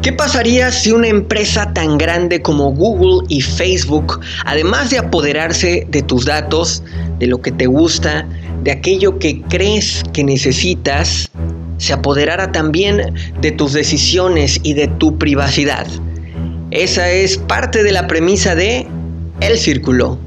¿Qué pasaría si una empresa tan grande como Google y Facebook, además de apoderarse de tus datos, de lo que te gusta, de aquello que crees que necesitas, se apoderara también de tus decisiones y de tu privacidad? Esa es parte de la premisa de El Círculo.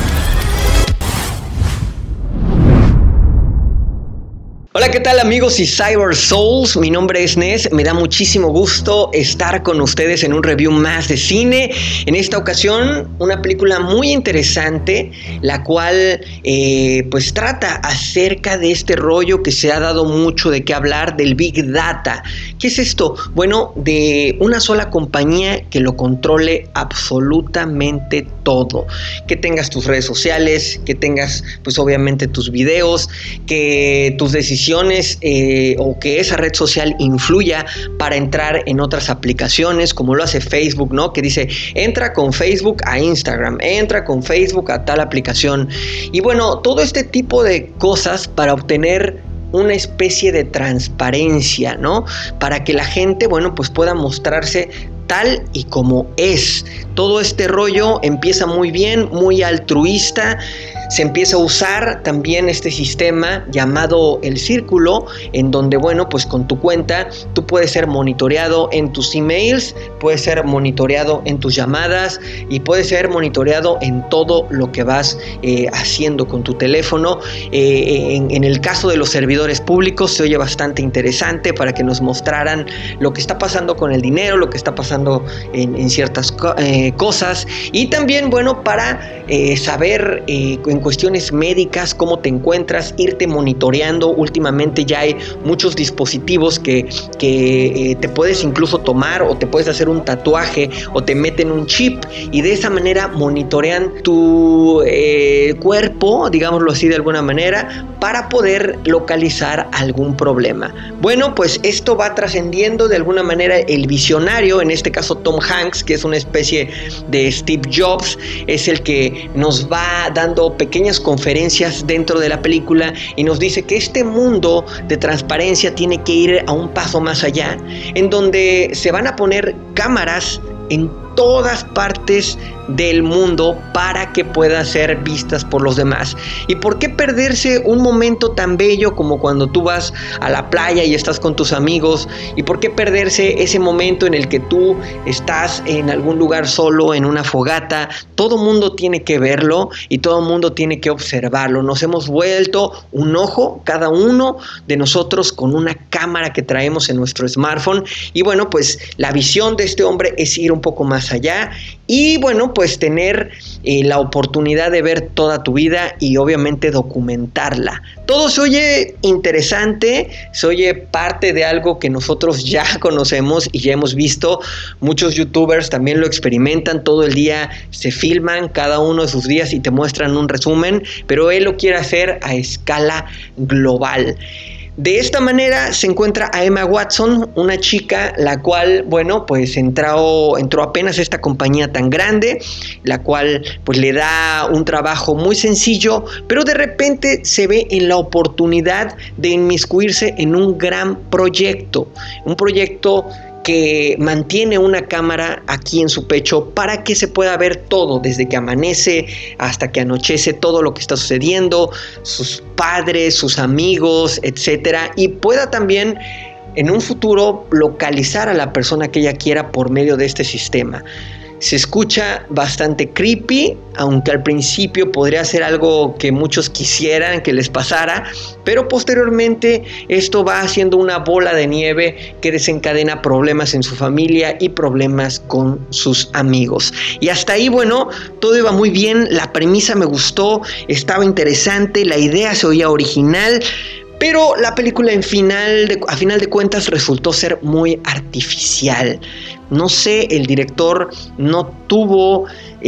Hola, ¿qué tal amigos y Cyber Souls? Mi nombre es Nes, me da muchísimo gusto estar con ustedes en un review más de cine. En esta ocasión, una película muy interesante, la cual pues trata acerca de este rollo que se ha dado mucho de qué hablar, del Big Data. ¿Qué es esto? Bueno, de una sola compañía que lo controle absolutamente todo. Que tengas tus redes sociales, que tengas pues obviamente tus videos, que tus decisiones o que esa red social influya para entrar en otras aplicaciones, como lo hace Facebook, ¿no? Que dice, entra con Facebook a Instagram, entra con Facebook a tal aplicación. Y bueno, todo este tipo de cosas para obtener una especie de transparencia, ¿no? Para que la gente, bueno, pues pueda mostrarse tal y como es. Todo este rollo empieza muy bien, muy altruista. Se empieza a usar también este sistema llamado El Círculo, en donde, bueno, pues con tu cuenta tú puedes ser monitoreado en tus emails, puedes ser monitoreado en tus llamadas y puedes ser monitoreado en todo lo que vas haciendo con tu teléfono. En el caso de los servidores públicos se oye bastante interesante para que nos mostraran lo que está pasando con el dinero, lo que está pasando en ciertas cosas, y también, bueno, para saber en cuestiones médicas cómo te encuentras, irte monitoreando. Últimamente ya hay muchos dispositivos que te puedes incluso tomar, o te puedes hacer un tatuaje, o te meten un chip, y de esa manera monitorean tu cuerpo, digámoslo así de alguna manera, para poder localizar algún problema. Bueno, pues esto va trascendiendo de alguna manera. El visionario, en este caso Tom Hanks, que es una especie de Steve Jobs, es el que nos va dando pequeñas conferencias dentro de la película y nos dice que este mundo de transparencia tiene que ir a un paso más allá, en donde se van a poner cámaras en todas partes del mundo para que puedan ser vistas por los demás. ¿Y por qué perderse un momento tan bello como cuando tú vas a la playa y estás con tus amigos? ¿Y por qué perderse ese momento en el que tú estás en algún lugar solo, en una fogata? Todo mundo tiene que verlo y todo mundo tiene que observarlo. Nos hemos vuelto un ojo, cada uno de nosotros, con una cámara que traemos en nuestro smartphone. Y bueno, pues la visión de este hombre es ir un poco más allá y, bueno, pues tener la oportunidad de ver toda tu vida y obviamente documentarla. Todo se oye interesante, se oye parte de algo que nosotros ya conocemos y ya hemos visto. Muchos youtubers también lo experimentan, todo el día se filman cada uno de sus días y te muestran un resumen, pero él lo quiere hacer a escala global. De esta manera se encuentra a Emma Watson, una chica la cual, bueno, pues entró apenas a esta compañía tan grande, la cual pues le da un trabajo muy sencillo, pero de repente se ve en la oportunidad de inmiscuirse en un gran proyecto, un proyecto que mantiene una cámara aquí en su pecho para que se pueda ver todo, desde que amanece hasta que anochece, todo lo que está sucediendo, sus padres, sus amigos, etcétera, y pueda también en un futuro localizar a la persona que ella quiera por medio de este sistema. Se escucha bastante creepy, aunque al principio podría ser algo que muchos quisieran que les pasara, pero posteriormente esto va haciendo una bola de nieve que desencadena problemas en su familia y problemas con sus amigos. Y hasta ahí, bueno, todo iba muy bien, la premisa me gustó, estaba interesante, la idea se oía original, pero la película a final de cuentas resultó ser muy artificial. No sé, el director no tuvo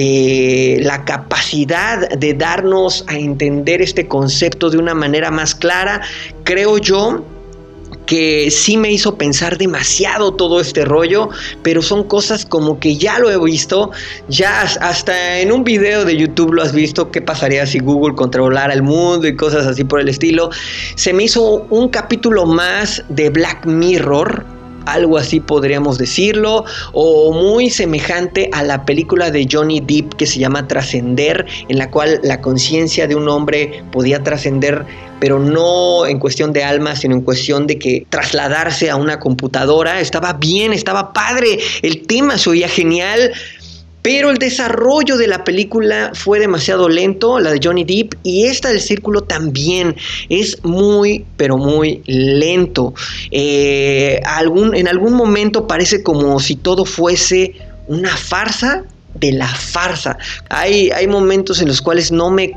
la capacidad de darnos a entender este concepto de una manera más clara. Creo yo que sí me hizo pensar demasiado todo este rollo, pero son cosas como que ya lo he visto, ya hasta en un video de YouTube lo has visto, qué pasaría si Google controlara el mundo y cosas así por el estilo. Se me hizo un capítulo más de Black Mirror, algo así podríamos decirlo, o muy semejante a la película de Johnny Depp que se llama Trascender, en la cual la conciencia de un hombre podía trascender, pero no en cuestión de alma, sino en cuestión de que trasladarse a una computadora. Estaba bien, estaba padre, el tema se oía genial, pero el desarrollo de la película fue demasiado lento, la de Johnny Depp, y esta del Círculo también es muy, pero muy lento. En algún momento parece como si todo fuese una farsa de la farsa. Hay momentos en los cuales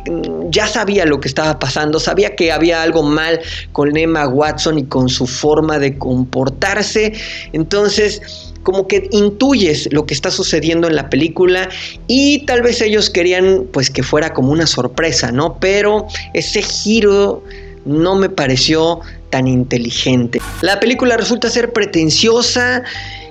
ya sabía lo que estaba pasando, sabía que había algo mal con Emma Watson y con su forma de comportarse. Entonces como que intuyes lo que está sucediendo en la película, y tal vez ellos querían pues que fuera como una sorpresa, ¿no? Pero ese giro no me pareció tan inteligente. La película resulta ser pretenciosa,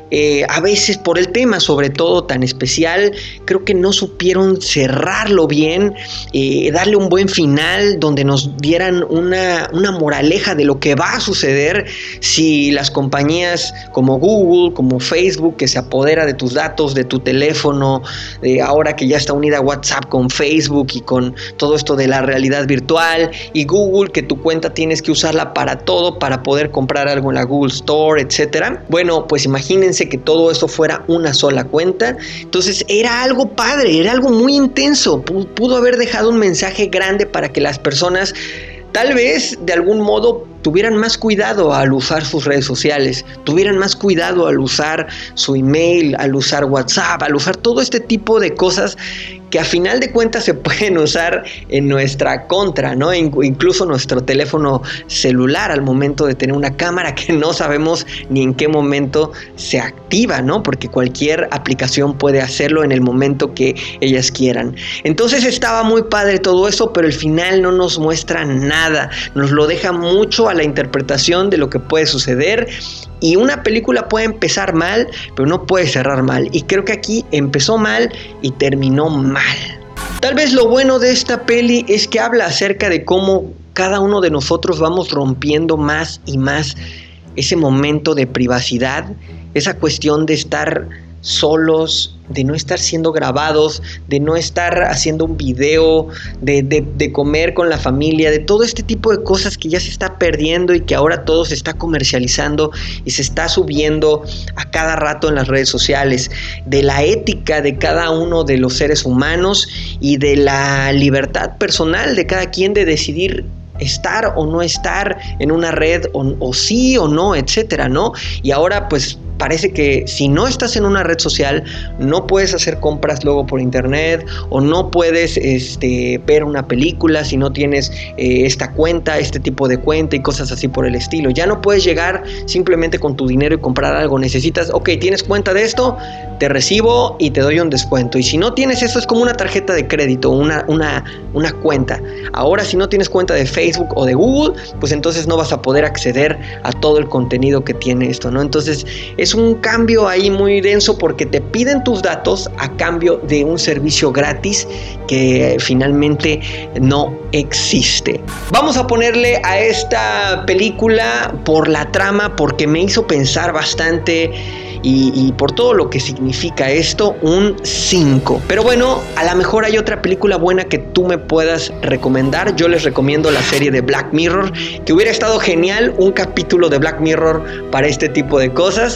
a veces por el tema sobre todo tan especial. Creo que no supieron cerrarlo bien, darle un buen final donde nos dieran una moraleja de lo que va a suceder si las compañías como Google, como Facebook, que se apodera de tus datos, de tu teléfono, ahora que ya está unida WhatsApp con Facebook y con todo esto de la realidad virtual, y Google, que tu cuenta tienes que usarla para todo, para poder comprar algo en la Google Store, etcétera. Bueno, pues imagínense que todo esto fuera una sola cuenta. Entonces era algo padre, era algo muy intenso. Pudo haber dejado un mensaje grande para que las personas tal vez de algún modo tuvieran más cuidado al usar sus redes sociales, tuvieran más cuidado al usar su email, al usar WhatsApp, al usar todo este tipo de cosas que a final de cuentas se pueden usar en nuestra contra, ¿no? Incluso nuestro teléfono celular al momento de tener una cámara que no sabemos ni en qué momento se activa, ¿no? Porque cualquier aplicación puede hacerlo en el momento que ellas quieran. Entonces estaba muy padre todo eso, pero el final no nos muestra nada, nos lo deja mucho a la interpretación de lo que puede suceder. Y una película puede empezar mal, pero no puede cerrar mal. Y creo que aquí empezó mal y terminó mal. Tal vez lo bueno de esta peli es que habla acerca de cómo cada uno de nosotros vamos rompiendo más y más ese momento de privacidad, esa cuestión de estar solos, de no estar siendo grabados, de no estar haciendo un video, de comer con la familia, de todo este tipo de cosas que ya se está perdiendo y que ahora todo se está comercializando y se está subiendo a cada rato en las redes sociales, de la ética de cada uno de los seres humanos y de la libertad personal de cada quien de decidir estar o no estar en una red, o sí o no, etcétera, ¿no? Y ahora pues parece que si no estás en una red social, no puedes hacer compras luego por internet, o no puedes ver una película si no tienes esta cuenta, este tipo de cuenta y cosas así por el estilo. Ya no puedes llegar simplemente con tu dinero y comprar algo. Necesitas, ok, ¿tienes cuenta de esto? Te recibo y te doy un descuento. Y si no tienes eso, es como una tarjeta de crédito, una cuenta. Ahora, si no tienes cuenta de Facebook o de Google, pues entonces no vas a poder acceder a todo el contenido que tiene esto, ¿no? Entonces es un cambio ahí muy denso, porque te piden tus datos a cambio de un servicio gratis que finalmente no existe. Vamos a ponerle a esta película, por la trama, porque me hizo pensar bastante, y por todo lo que significa esto, un 5. Pero bueno, a lo mejor hay otra película buena que tú me puedas recomendar. Yo les recomiendo la serie de Black Mirror, que hubiera estado genial un capítulo de Black Mirror para este tipo de cosas,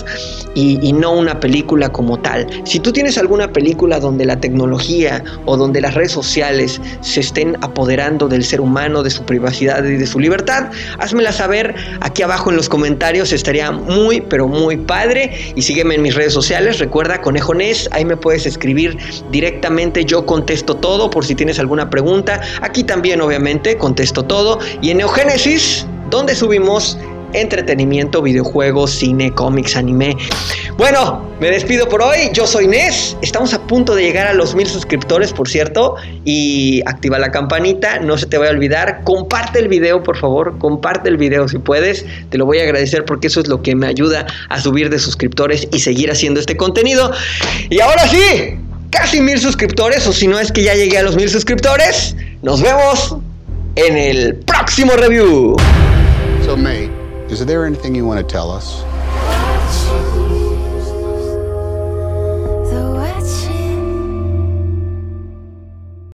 y no una película como tal. Si tú tienes alguna película donde la tecnología o donde las redes sociales se estén apoderando del ser humano, de su privacidad y de su libertad, házmela saber aquí abajo en los comentarios. Estaría muy, pero muy padre. Y sígueme en mis redes sociales, recuerda, Conejo Ness, ahí me puedes escribir directamente, yo contesto todo por si tienes alguna pregunta. Aquí también obviamente contesto todo. Y en Neogénesis, donde subimos entretenimiento, videojuegos, cine, cómics, anime. Bueno, me despido por hoy. Yo soy Ness. Estamos a punto de llegar a los 1000 suscriptores, por cierto. Y activa la campanita, no se te vaya a olvidar. Comparte el video, por favor. Comparte el video si puedes. Te lo voy a agradecer, porque eso es lo que me ayuda a subir de suscriptores y seguir haciendo este contenido. Y ahora sí, casi 1000 suscriptores, o si no es que ya llegué a los 1000 suscriptores. Nos vemos en el próximo review. So, mate, is there anything you want to tell us?